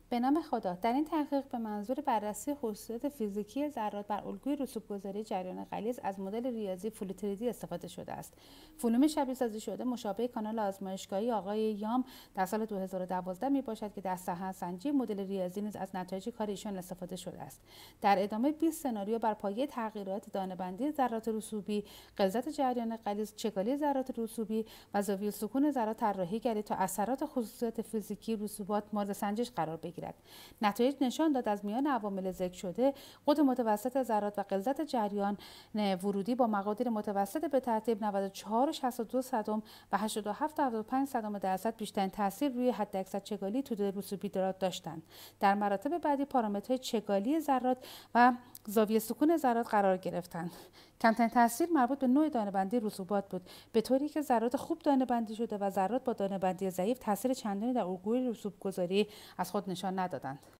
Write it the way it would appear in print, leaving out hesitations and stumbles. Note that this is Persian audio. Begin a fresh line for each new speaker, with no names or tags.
به نام خدا. در این تحقیق به منظور بررسی خصوصیات فیزیکی ذرات بر الگوی رسوب‌گذاری جریان غلیظ از مدل ریاضی فلوتریدی استفاده شده است. فلوم شبیه سازی شده مشابه کانال آزمایشگاهی آقای یام در سال 2012 میباشد که در سنجی مدل ریاضی نیز از نتایج کار ایشان استفاده شده است. در ادامه 20 سناریو بر پایه تغییرات دانه‌بندی ذرات رسوبی، غلظت جریان غلیظ، چگالی ذرات رسوبی و زاویه سکون ذرات طراحی گردید تا اثرات خصوصیات فیزیکی رسوبات مورد سنجش قرار بگیرد. نتایج نشان داد از میان عوامل ذکر شده قطر متوسط ذرات و غلظت جریان ورودی با مقادیر متوسط به ترتیب 94.62 و 87.75% بیشترین تاثیر روی حداکثر چگالی توده رسوبی داشتند. در مراتب بعدی پارامترهای چگالی ذرات و زاویه سکون ذرات قرار گرفتند. کمترین تاثیر مربوط به نوع دانه‌بندی رسوبات بود، به طوری که ذرات خوب دانه‌بندی شده و ذرات با دانه‌بندی ضعیف تاثیر چندانی در الگوی رسوب‌گذاری از خود نشان ندادند.